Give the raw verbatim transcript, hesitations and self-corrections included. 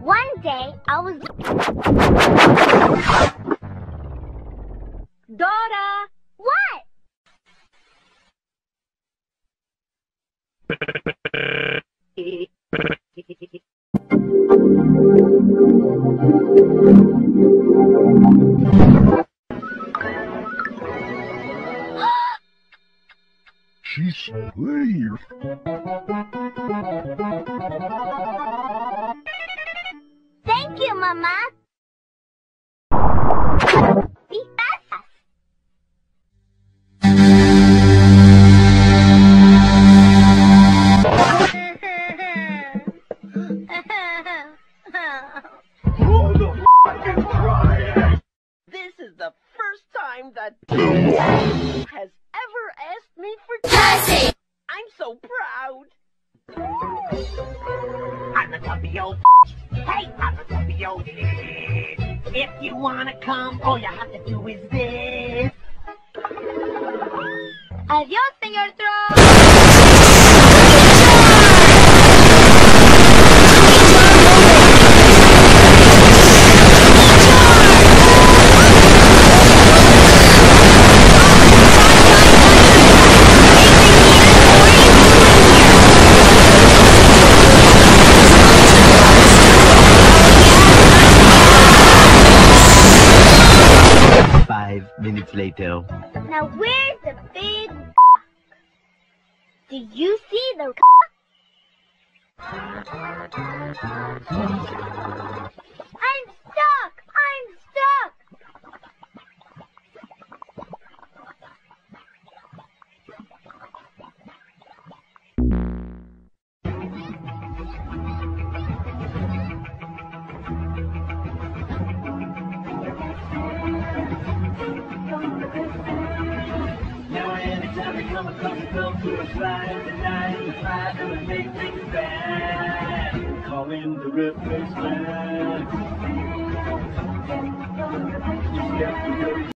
One day, I was... Dora! What? She's here. Thank you, Mama. Be fast. Who the f is crying? This is the first time that has ever asked me for Cassie. I'm so proud. I'm the tuppy old Hey, I'm the tuppy old If you wanna come, all you have to do is this. Adiós, señor Troll. Five minutes later. Now where's the big... Do you see the... I'm stuck! I'm stuck! Now anytime we come across a girl to a slide tonight, we try to make things bad. Call in the replacement.